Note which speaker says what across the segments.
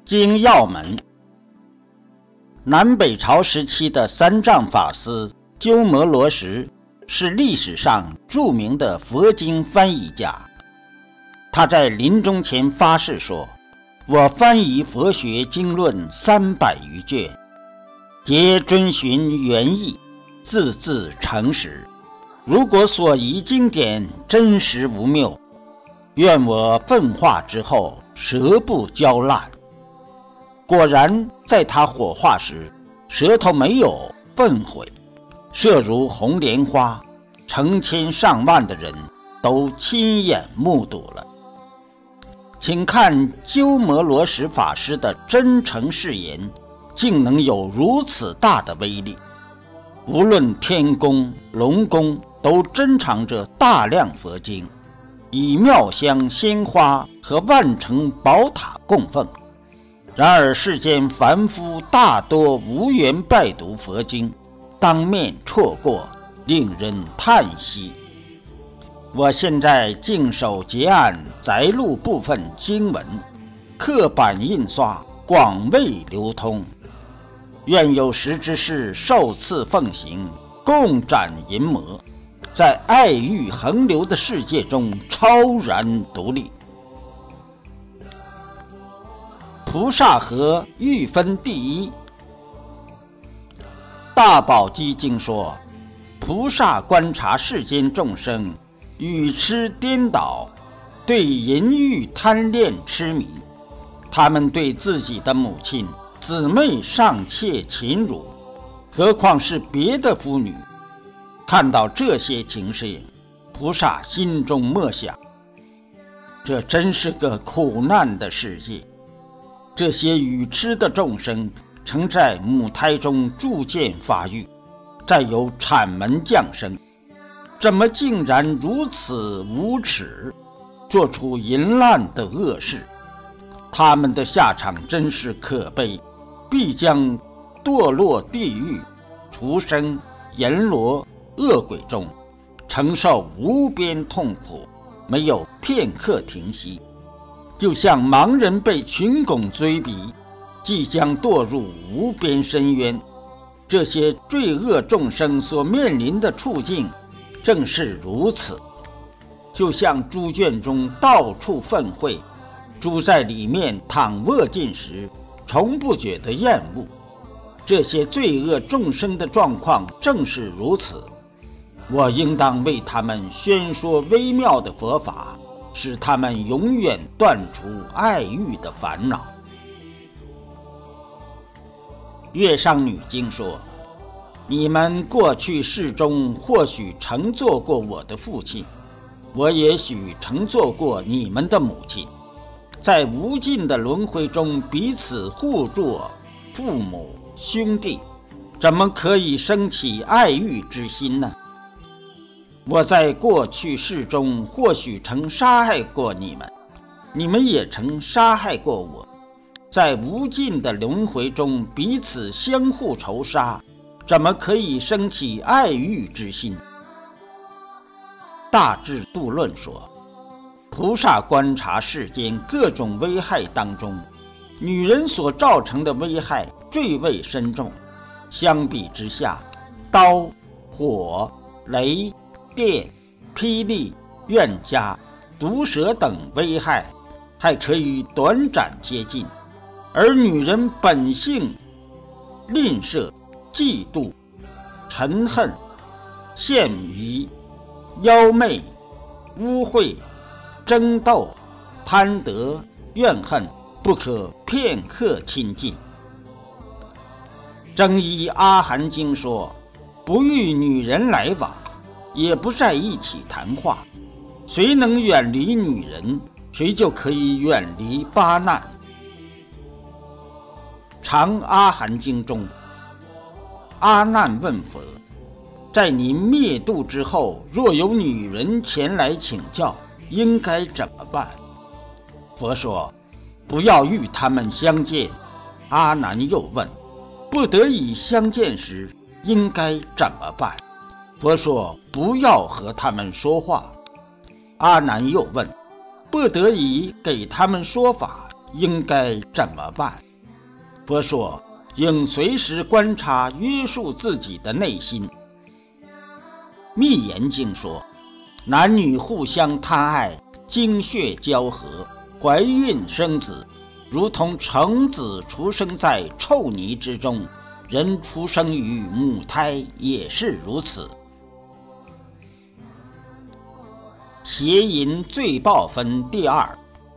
Speaker 1: 经要门。南北朝时期的三藏法师鸠摩罗什是历史上著名的佛经翻译家。他在临终前发誓说：“我翻译佛学经论300余卷，皆遵循原意，字字诚实。如果所译经典真实无谬，愿我焚化之后舌不焦烂。”果然，在他火化时，舌头没有焚毁，色如红莲花，成千上万的人都亲眼目睹了。请看鸠摩罗什法师的真诚誓言，竟能有如此大的威力。无论天宫、龙宫，都珍藏着大量佛经，以妙香鲜花和万城宝塔供奉。然而世间凡夫大多无缘拜读佛经，当面错过，令人叹息。我现在净手结案摘录部分经文，刻版印刷，广为流通。愿有识之士受赐奉行，共展淫魔，在爱欲横流的世界中超然独立。菩萨和欲分第一。大宝积经说，菩萨观察世间众生语痴颠倒，对淫欲贪恋痴迷，他们对自己的母亲姊妹尚且侵辱，何况是别的妇女。看到这些情势，菩萨心中默想，这真是个苦难的世界。这些愚痴的众生曾在母胎中逐渐发育，再由产门降生，怎么竟然如此无耻，做出淫乱的恶事？他们的下场真是可悲，必将堕落地狱、畜生、阎罗、恶鬼中，承受无边痛苦，没有片刻停息。就像盲人被群拱追逼，即将堕入无边深渊。这些罪恶众生所面临的处境正是如此，就像猪圈中到处粪秽，猪在里面躺卧进食，从不觉得厌恶。这些罪恶众生的状况正是如此，我应当为他们宣说微妙的佛法，使他们永远断除爱欲的烦恼。月上女经说，你们过去世中或许曾做过我的父亲，我也许曾做过你们的母亲，在无尽的轮回中彼此互作父母兄弟，怎么可以生起爱欲之心呢？我在过去世中或许曾杀害过你们，你们也曾杀害过我，在无尽的轮回中彼此相互仇杀，怎么可以生起爱欲之心？大智度论说，菩萨观察世间各种危害当中，女人所造成的危害最为深重。相比之下，刀、火、雷、电、霹雳、怨家、毒蛇等危害还可以短暂接近，而女人本性吝啬、嫉妒、嗔恨、羡疑、妖媚、污秽、争斗、贪得、怨恨，不可片刻亲近。正依阿含经说，不与女人来往，也不在一起谈话，谁能远离女人，谁就可以远离八难。长阿含经中，阿难问佛，在您灭度之后，若有女人前来请教，应该怎么办？佛说，不要与他们相见。阿难又问，不得已相见时，应该怎么办？佛说，不要和他们说话。阿难又问，不得已给他们说法， 应该怎么办？佛说，应随时观察约束自己的内心。密言经说，男女互相贪爱，精血交合，怀孕生子，如同橙子出生在臭泥之中，人出生于母胎也是如此。邪淫罪报分第二。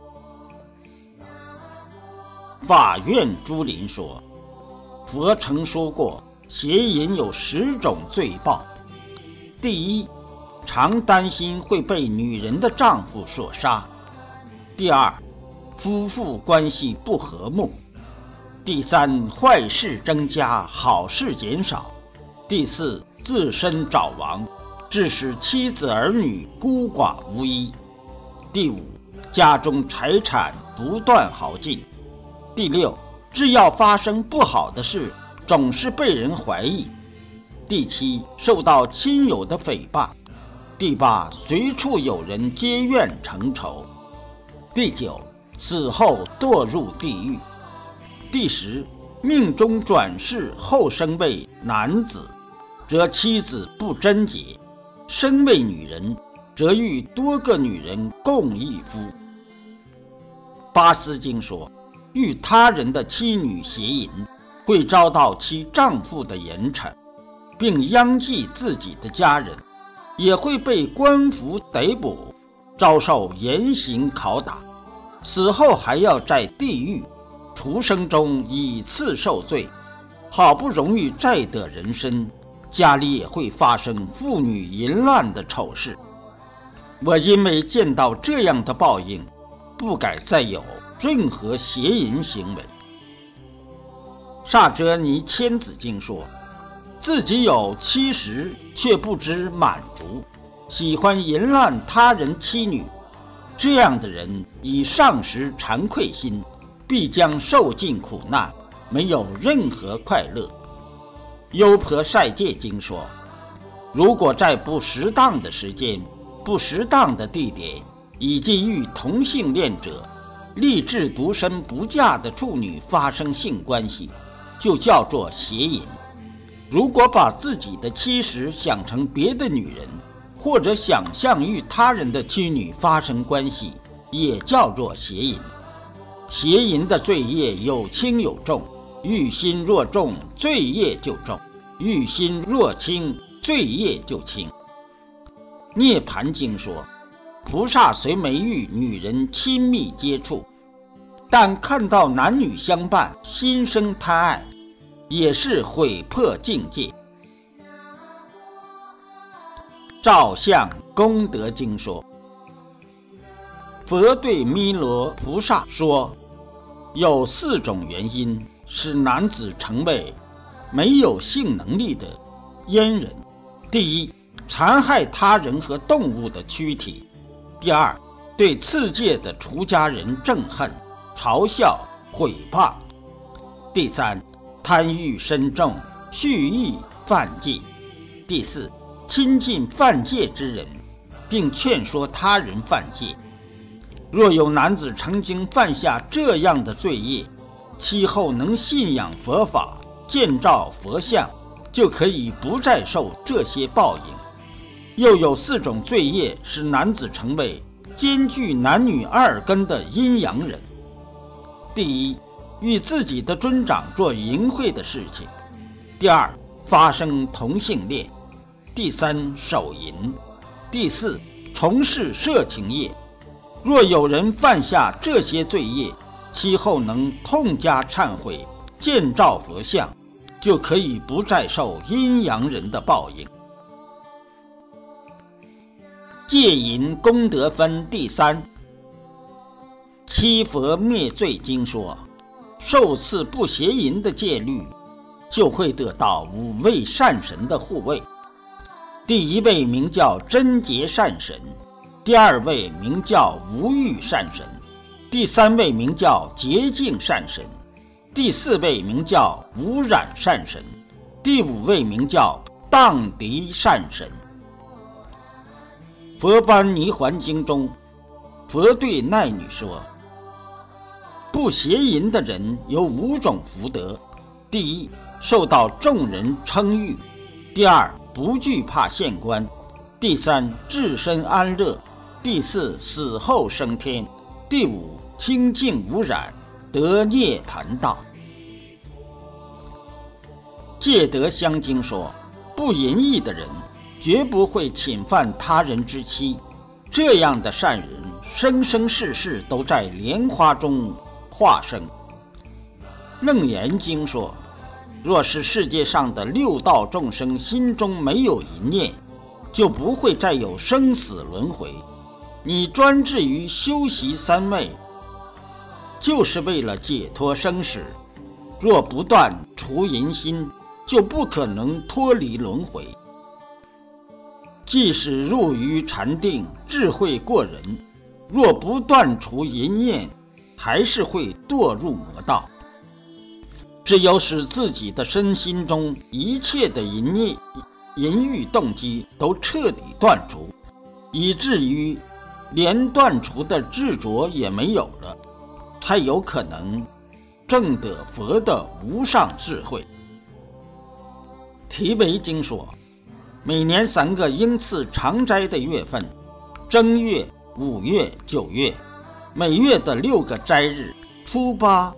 Speaker 1: 法院朱林说，佛曾说过，邪淫有10种罪报。第一，常担心会被女人的丈夫所杀；第二，夫妇关系不和睦；第三，坏事增加，好事减少；第四，自身早亡，致使妻子儿女孤寡无依；第五，家中财产不断耗尽；第六，只要发生不好的事，总是被人怀疑；第七，受到亲友的诽谤；第八，随处有人结怨成仇；第九，死后堕入地狱；第十，命中转世后生为男子，则妻子不贞洁；生为女人，则与多个女人共一夫。八思经说，与他人的妻女邪淫，会遭到其丈夫的严惩，并殃及自己的家人，也会被官府逮捕，遭受严刑拷打，死后还要在地狱、畜生中以次受罪。好不容易再得人身，家里也会发生妇女淫乱的丑事。我因为见到这样的报应，不敢再有任何邪淫行为。萨遮尼千子经说，自己有妻室，却不知满足，喜欢淫乱他人妻女，这样的人已丧失惭愧心，必将受尽苦难，没有任何快乐。优婆塞戒经说，如果在不适当的时间、不适当的地点，以及与同性恋者、立志独身不嫁的处女发生性关系，就叫做邪淫。如果把自己的妻室想成别的女人，或者想象与他人的妻女发生关系，也叫做邪淫。邪淫的罪业有轻有重，欲心若重，罪业就重；欲心若轻，罪业就轻。涅盘经说，菩萨虽没与女人亲密接触，但看到男女相伴，心生贪爱，也是毁破境界。照相功德经说，佛对弥勒菩萨说，有4种原因使男子成为没有性能力的阉人。第一，残害他人和动物的躯体；第二，对次界的出家人憎恨、嘲笑、毁谤；第三，贪欲深重，蓄意犯戒；第四，亲近犯戒之人，并劝说他人犯戒。若有男子曾经犯下这样的罪业，其后能信仰佛法，建造佛像，就可以不再受这些报应。又有4种罪业使男子成为兼具男女2根的阴阳人。第一，与自己的尊长做淫秽的事情；第二，发生同性恋；第三，手淫；第四，从事色情业。若有人犯下这些罪业，其后能痛加忏悔，建造佛像，就可以不再受阴阳人的报应。戒淫功德分第三。七佛灭罪经说，受持不邪淫的戒律，就会得到5位善神的护卫。第1位名叫贞洁善神，第2位名叫无欲善神，第3位名叫洁净善神，第4位名叫无染善神，第5位名叫荡涤善神。佛般泥环经中，佛对奈女说， 不邪淫的人有5种福德：第一，受到众人称誉；第二，不惧怕县官；第三，置身安乐；第四，死后升天；第五，清净无染，得涅盘道。戒德香经说，不淫逸的人绝不会侵犯他人之妻，这样的善人生生世世都在莲花中化生。楞严经说，若是世界上的6道众生心中没有淫念，就不会再有生死轮回。你专志于修习3昧，就是为了解脱生死。若不断除淫心，就不可能脱离轮回。即使入于禅定，智慧过人，若不断除淫念，还是会堕入魔道。只有使自己的身心中一切的淫欲动机都彻底断除，以至于连断除的执着也没有了，才有可能证得佛的无上智慧。提维经说，每年3个应次常斋的月份，正月、5月、9月，每月的6个斋日，初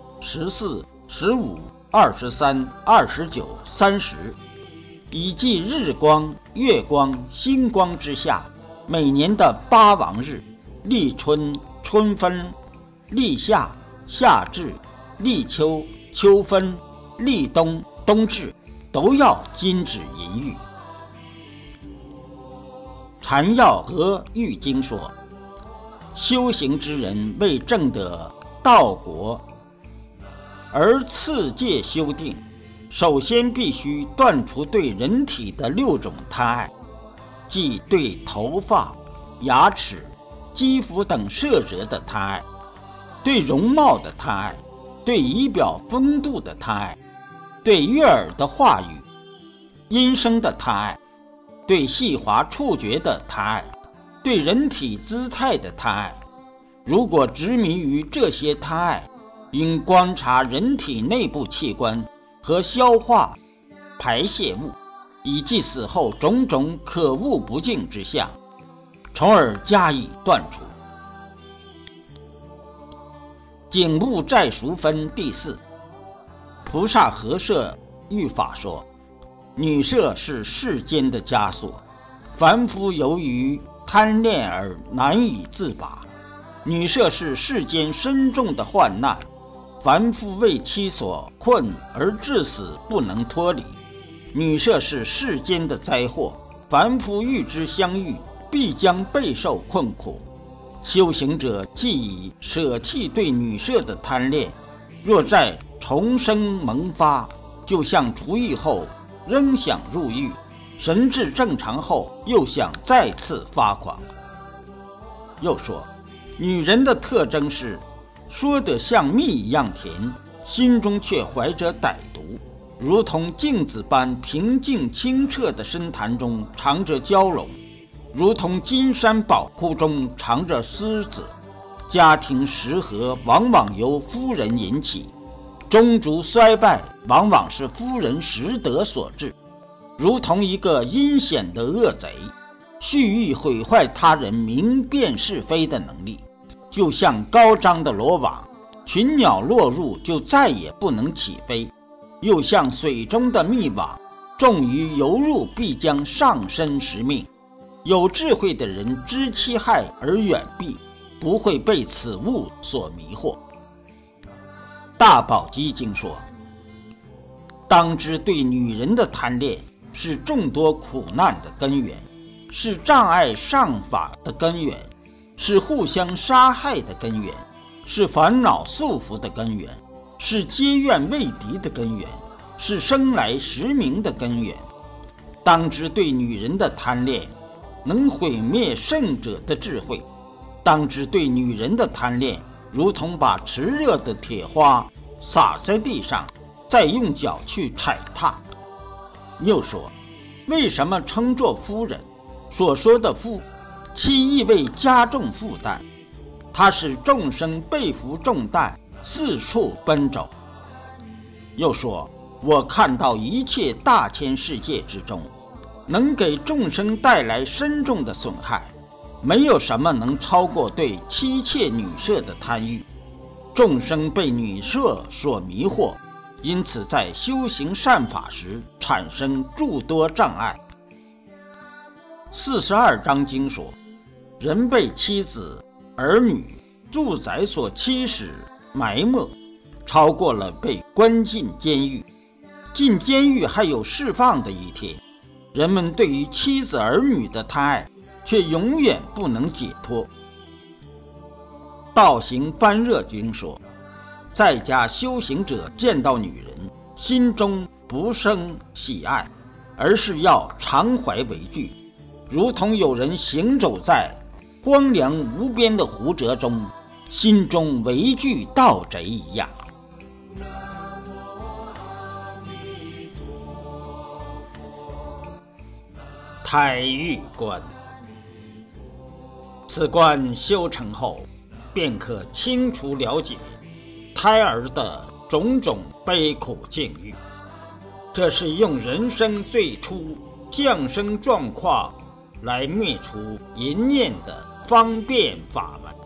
Speaker 1: 8、14、15、23、29、30，以记日光、月光、星光之下，每年的8王日，立春、春分、立夏、夏至、立秋、秋分、立冬、冬至，都要禁止淫欲。禅要和喻经说，修行之人为证得道果而次戒修定，首先必须断除对人体的6种贪爱，即对头发、牙齿、肌肤等色泽的贪爱，对容貌的贪爱，对仪表风度的贪爱，对悦耳的话语、音声的贪爱，对细滑触觉的贪爱，对人体姿态的贪爱。如果执迷于这些贪爱，应观察人体内部器官和消化排泄物，以及死后种种可恶不净之相，从而加以断除。景物债赎分第4。菩萨和摄喻法说，女色是世间的枷锁，凡夫由于贪恋而难以自拔。女色是世间深重的患难，凡夫为其所困而至死不能脱离。女色是世间的灾祸，凡夫与之相遇，必将备受困苦。修行者既已舍弃对女色的贪恋，若再重生萌发，就像出狱后仍想入狱，神智正常后又想再次发狂。又说，女人的特征是说得像蜜一样甜，心中却怀着歹毒，如同镜子般平静清澈的深潭中藏着蛟龙，如同金山宝库中藏着狮子。家庭失和往往由夫人引起，宗族衰败往往是夫人失德所致，如同一个阴险的恶贼，蓄意毁坏他人明辨是非的能力，就像高张的罗网，群鸟落入就再也不能起飞；又像水中的蜜网，重于游入必将丧身食命。有智慧的人知其害而远避，不会被此物所迷惑。大宝积经说，当知对女人的贪恋是众多苦难的根源，是障碍上法的根源，是互相杀害的根源，是烦恼束缚的根源，是结怨为敌的根源，是生来实名的根源。当知对女人的贪恋能毁灭圣者的智慧，当知对女人的贪恋如同把炽热的铁花撒在地上，再用脚去踩踏。又说，为什么称作夫人？所说的夫，其意味加重负担，它使众生背负重担， 四处奔走。又说，我看到一切大千世界之中，能给众生带来深重的损害，没有什么能超过对妻妾女色的贪欲。众生被女色所迷惑，因此在修行善法时产生诸多障碍。42章经说，人被妻子、儿女、住宅所欺使埋没，超过了被关进监狱。进监狱还有释放的一天，人们对于妻子儿女的贪爱却永远不能解脱。道行般若经说，在家修行者见到女人，心中不生喜爱，而是要常怀畏惧，如同有人行走在荒凉无边的湖泽中，心中畏惧盗贼一样。胎育观，此观修成后，便可清楚了解胎儿的种种悲苦境遇。这是用人生最初降生状况来灭除淫念的方便法门。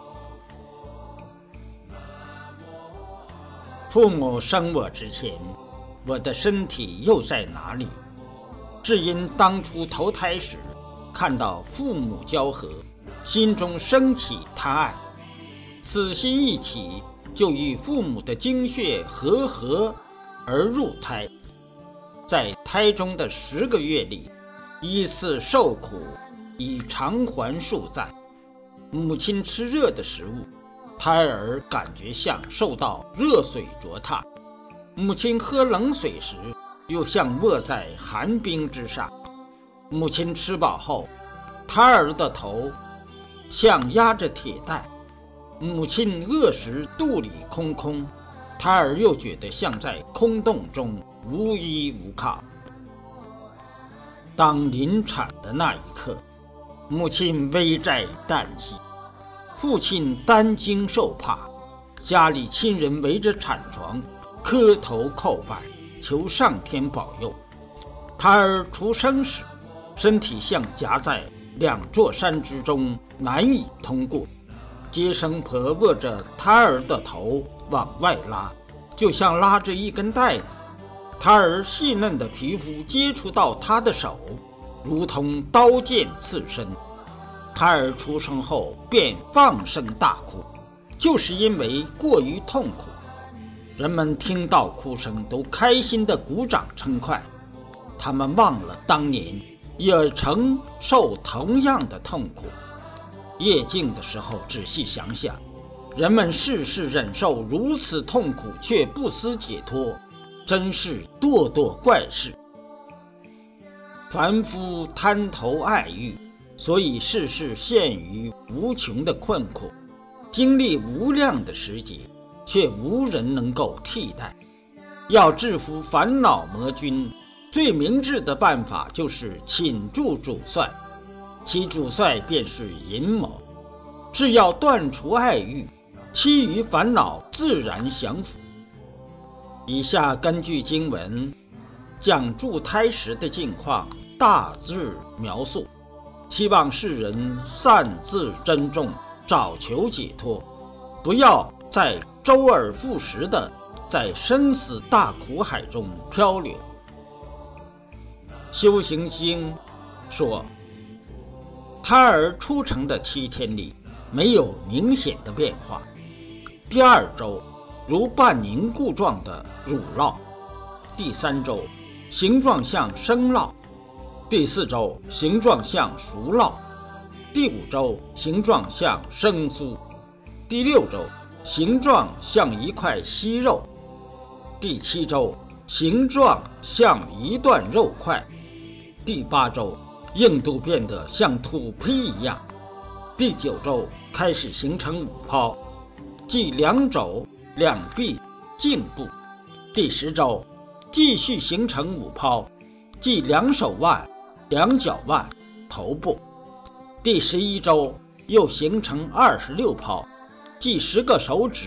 Speaker 1: 父母生我之前，我的身体又在哪里？只因当初投胎时看到父母交合，心中升起贪爱，此心一起，就与父母的精血合而入胎。在胎中的10个月里，依次受苦，以偿还数载。母亲吃热的食物，胎儿感觉像受到热水灼烫；母亲喝冷水时，又像卧在寒冰之上。母亲吃饱后，胎儿的头像压着铁带。母亲饿时肚里空空，胎儿又觉得像在空洞中无依无靠。当临产的那一刻，母亲危在旦夕，父亲担惊受怕，家里亲人围着产床磕头叩拜，求上天保佑。胎儿出生时，身体像夹在2座山之中，难以通过。接生婆握着胎儿的头往外拉，就像拉着一根带子。胎儿细嫩的皮肤接触到他的手，如同刀剑刺身。胎儿出生后便放声大哭，就是因为过于痛苦。人们听到哭声都开心地鼓掌称快，他们忘了当年也曾受同样的痛苦。夜静的时候仔细想想，人们事事忍受如此痛苦却不思解脱，真是咄咄怪事。凡夫贪头爱欲，所以事事陷于无穷的困苦，经历无量的时节，却无人能够替代。要制服烦恼魔君，最明智的办法就是倾注主帅，其主帅便是阴谋。只要断除爱欲，其余烦恼自然降服。以下根据经文将助胎时的境况大致描述，希望世人擅自珍重，早求解脱，不要再周而复始的在生死大苦海中漂流。修行经说，胎儿出生的7天里没有明显的变化，第2周如半凝固状的乳酪，第3周形状像生酪，第4周形状像熟酪，第5周形状像生酥，第6周形状像一块稀肉，第7周形状像一段肉块，第8周硬度变得像土坯一样，第9周开始形成5泡，即2肘、2臂、颈部。第10周继续形成5泡，即2手腕、2脚腕、头部。第11周又形成26泡，即10个手指、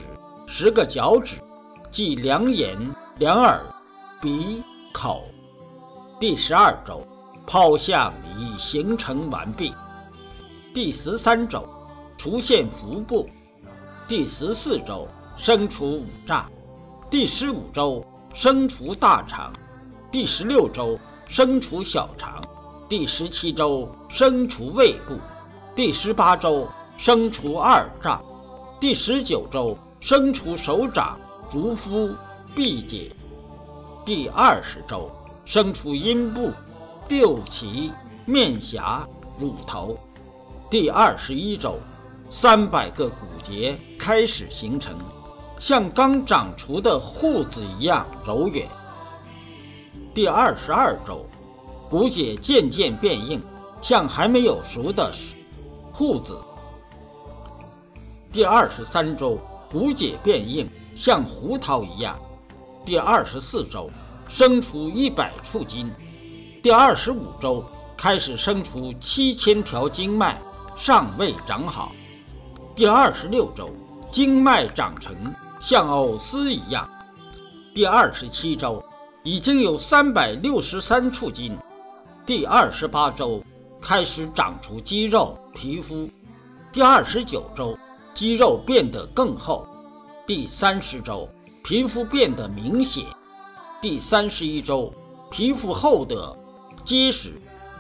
Speaker 1: 10个脚趾，即两眼、两耳、鼻、口。第12周，泡相已形成完毕。第13周，出现腹部。第14周，生出五脏。第15周，生出大肠。第16周，生出小肠。第17周，生出胃部。第18周，生出二脏。第19周，生出手掌、足肤、臂节。第20周，生出阴部、肚脐、面颊、乳头。第21周，300个骨节开始形成，像刚长出的瓠子一样柔软。第22周，骨节渐渐变硬，像还没有熟的瓠子。第23周，骨节变硬，像胡桃一样。第24周，生出100处筋。第25周，开始生出7000条经脉，尚未长好。第26周，经脉长成，像藕丝一样。第27周，已经有363处筋。第28周，开始长出肌肉、皮肤。第29周，肌肉变得更厚。第30周，皮肤变得明显。第31周，皮肤厚得结实。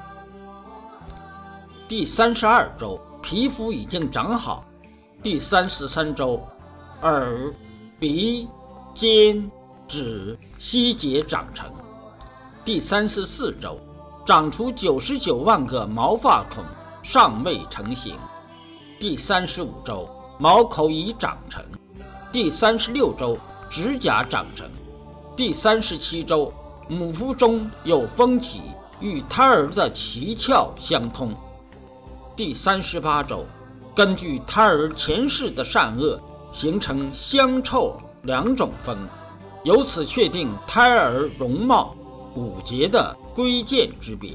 Speaker 1: 第32周，皮肤已经长好。第33周，耳、鼻、肩、指、膝节长成。第34周，长出99万个毛发孔，尚未成型。第35周，毛孔已长成。第36周，指甲长成。第37周，母腹中有风体，与胎儿的脐鞘相通。第38周，根据胎儿前世的善恶，形成香臭2种风，由此确定胎儿容貌、骨节的贵贱之别。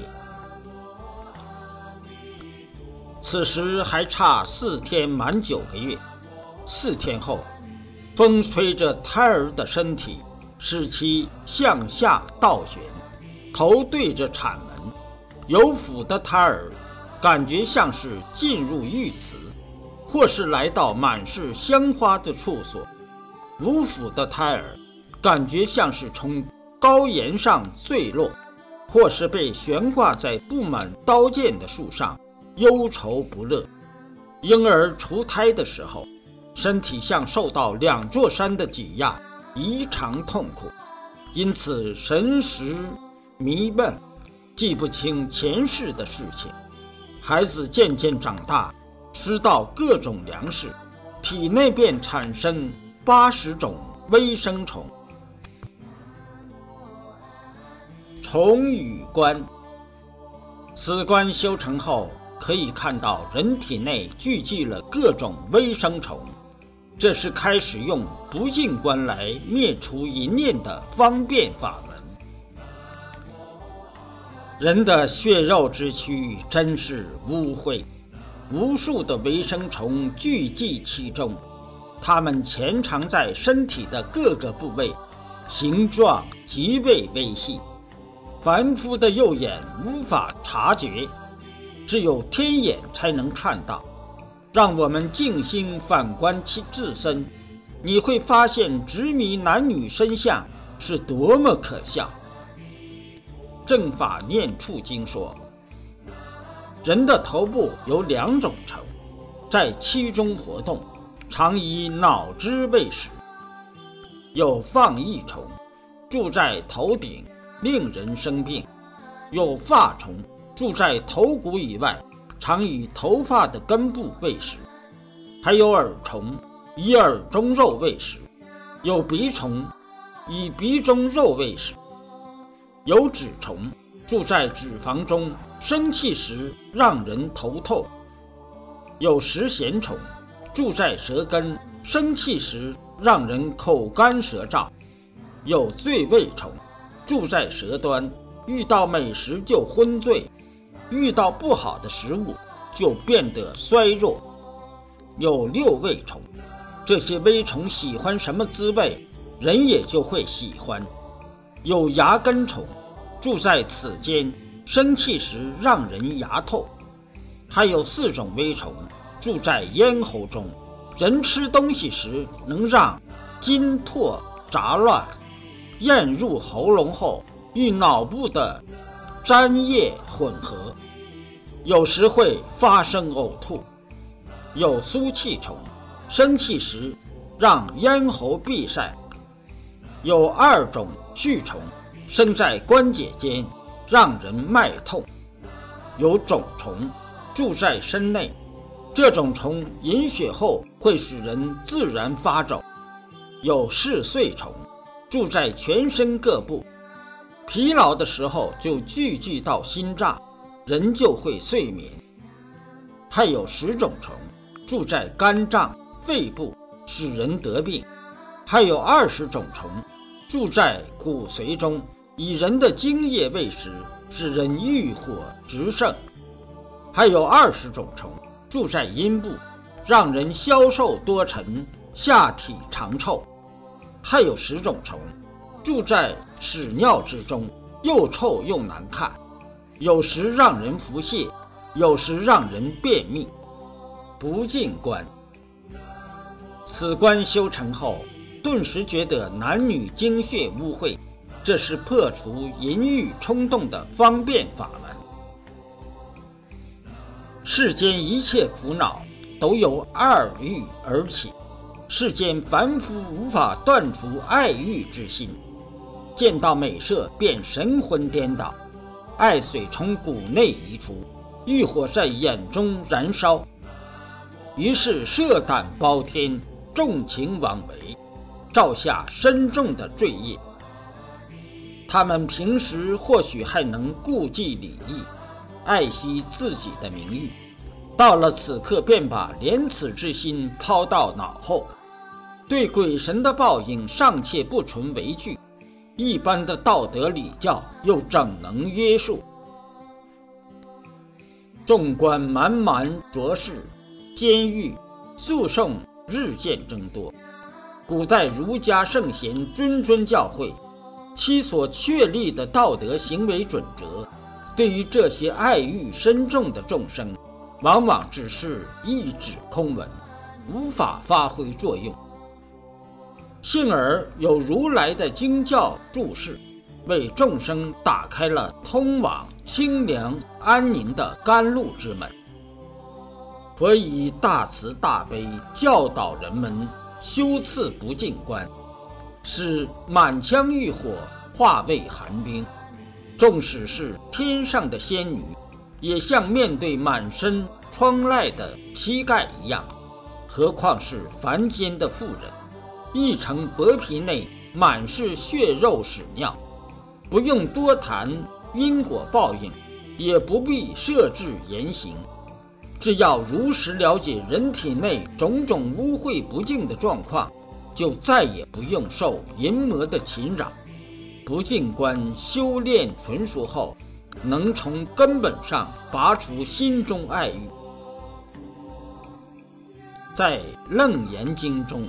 Speaker 1: 此时还差4天满9个月。4天后，风吹着胎儿的身体，使其向下倒旋，头对着产门。有腹的胎儿感觉像是进入浴池，或是来到满是香花的处所。无腹的胎儿感觉像是从高岩上坠落，或是被悬挂在布满刀剑的树上，忧愁不乐。婴儿出胎的时候，身体像受到2座山的挤压，异常痛苦，因此神识迷闷，记不清前世的事情。孩子渐渐长大，吃到各种粮食，体内便产生80种微生虫。虫语观，此观修成后，可以看到人体内聚集了各种微生虫，这是开始用不净观来灭除淫念的方便法门。人的血肉之躯真是污秽，无数的微生虫聚集其中，它们潜藏在身体的各个部位，形状极为微细，凡夫的右眼无法察觉，只有天眼才能看到。让我们静心反观其自身，你会发现执迷男女身相是多么可笑。正法念处经说，人的头部有2种虫，在其中活动，常以脑汁为食。有放逸虫，住在头顶，令人生病；有发虫，住在头骨以外，常以头发的根部为食；还有耳虫，以耳中肉为食；有鼻虫，以鼻中肉为食；有脂虫，住在脂肪中，生气时让人头痛；有食咸虫，住在舌根，生气时让人口干舌燥；有醉味虫，住在舌端，遇到美食就昏醉，遇到不好的食物就变得衰弱；有六味虫， 这些微虫喜欢什么滋味，人也就会喜欢。有牙根虫，住在齿间，生气时让人牙痛。还有4种微虫，住在咽喉中，人吃东西时能让津唾杂乱，咽入喉咙后与脑部的粘液混合，有时会发生呕吐。有苏气虫，生气时让咽喉闭塞。有2种蛆虫，生在关节间，让人脉痛。有肿虫，住在身内，这种虫饮血后会使人自然发肿。有嗜睡虫，住在全身各部，疲劳的时候就聚集到心脏，人就会睡眠。还有10种虫，住在肝脏、肺部，使人得病。还有20种虫，住在骨髓中，以人的精液喂食，使人欲火直盛。还有20种虫，住在阴部，让人消瘦多沉，下体常臭。还有10种虫，住在屎尿之中，又臭又难看，有时让人腹泻，有时让人便秘。不净观，此观修成后，顿时觉得男女精血污秽，这是破除淫欲冲动的方便法门。世间一切苦恼都由2欲而起，世间凡夫无法断除爱欲之心，见到美色便神魂颠倒，爱水从骨内移出，欲火在眼中燃烧，于是色胆包天，纵情妄为，造下深重的罪业。他们平时或许还能顾忌礼义，爱惜自己的名誉，到了此刻便把廉耻之心抛到脑后，对鬼神的报应尚且不存为惧，一般的道德礼教又怎能约束？纵观满满浊世，监狱诉讼日渐增多，古代儒家圣贤谆谆教诲，其所确立的道德行为准则，对于这些爱欲深重的众生，往往只是一纸空文，无法发挥作用。幸而有如来的经教注释，为众生打开了通往清凉安宁的甘露之门。佛以大慈大悲教导人们修持不净观，使满腔欲火化为寒冰。纵使是天上的仙女，也像面对满身疮瘌的膝盖一样，何况是凡间的妇人，一层薄皮内满是血肉屎尿。不用多谈因果报应，也不必设置言行，只要如实了解人体内种种污秽不净的状况，就再也不用受淫魔的侵扰。不净观修炼纯熟后，能从根本上拔除心中爱欲。在《楞严经》中，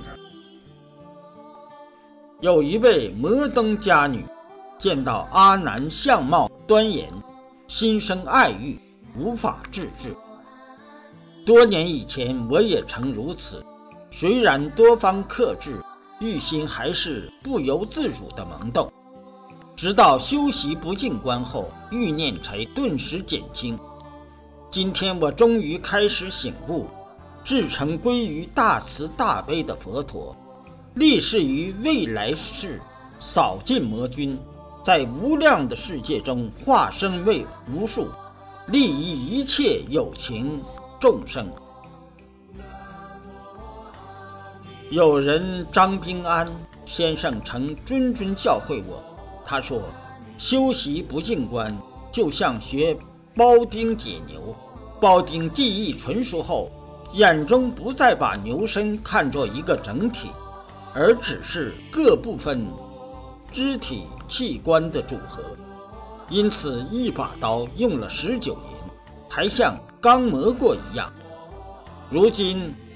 Speaker 1: 有一位摩登伽女，见到阿难相貌端严，心生爱欲，无法自制。多年以前我也曾如此，虽然多方克制，欲心还是不由自主的萌动。直到修习不净观后，欲念才顿时减轻。今天我终于开始醒悟，至诚归于大慈大悲的佛陀，立誓于未来世扫尽魔君，在无量的世界中化身为无数，利益一切有情众生。有人张宾安先生曾谆谆教诲我，他说，修习不净观就像学包丁解牛，包丁技艺纯熟后，眼中不再把牛身看作一个整体，而只是各部分肢体器官的组合，因此一把刀用了19年，还像刚磨过一样。如今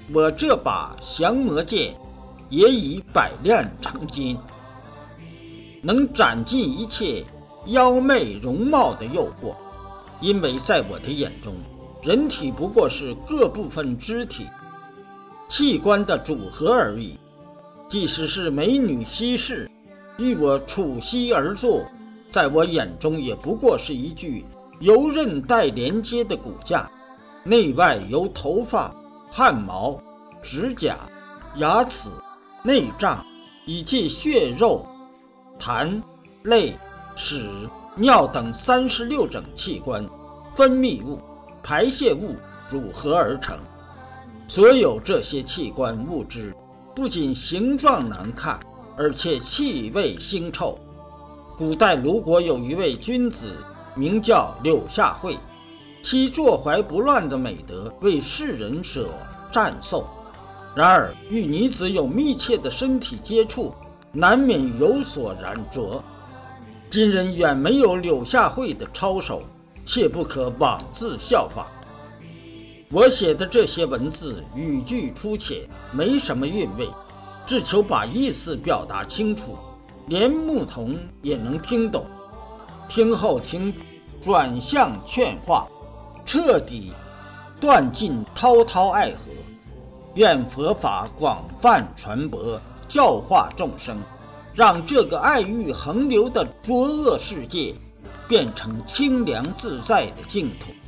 Speaker 1: 我这把降魔剑也已百炼成金，能斩尽一切妖媚容貌的诱惑。因为在我的眼中，人体不过是各部分肢体器官的组合而已。即使是美女西施与我触膝而坐，在我眼中也不过是一具由韧带连接的骨架，内外由头发、汗毛、指甲、牙齿、内脏以及血肉、痰、泪、屎、尿等36种器官、分泌物、排泄物组合而成。所有这些器官物质不仅形状难看，而且气味腥臭。古代鲁国有一位君子，名叫柳下惠，其坐怀不乱的美德为世人所赞颂。然而与女子有密切的身体接触，难免有所染着。今人远没有柳下惠的操守，切不可妄自效仿。我写的这些文字语句粗浅，没什么韵味，只求把意思表达清楚，连牧童也能听懂。听后请转向劝化，彻底断尽滔滔爱河。愿佛法广泛传播，教化众生，让这个爱欲横流的浊恶世界变成清凉自在的净土。